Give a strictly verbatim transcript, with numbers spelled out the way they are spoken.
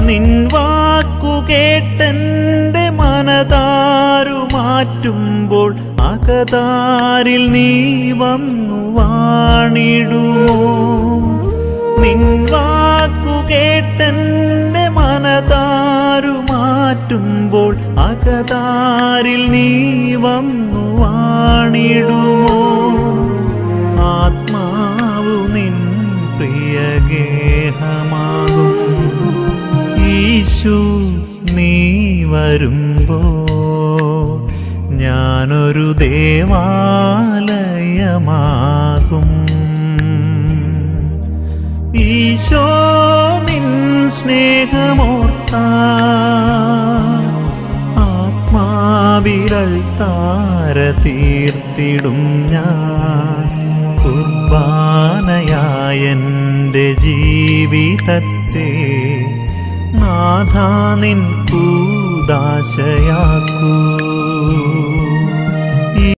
നിൻ വാക്കു കേട്ടെൻ്റെ മനതാരു മാറ്റുമ്പോൾ അകതാരിൽ നീ വന്നു വാണിടുമോ? നിൻ വാക്കു കേട്ടെൻ്റെ മനതാരു മാറ്റുമ്പോൾ അകതാരിൽ നീ വന്നു വാണിടുമോ? ആത്മാവു നിൻ പ്രിയഗേഹമാകും ഈശോ നീ വരുമ്പോ ഞാനൊരു ദേവാലയമാകും. ഈശോ നിൻ സ്നേഹമോർത്താൽ ആത്മാവിരൾത്താര തീർത്തിടും ഞാൻ. കുർബാനയായെൻ്റെ ജീവിതത്തെ നാഥാ നിൻ കൂദാശയാക്കൂ.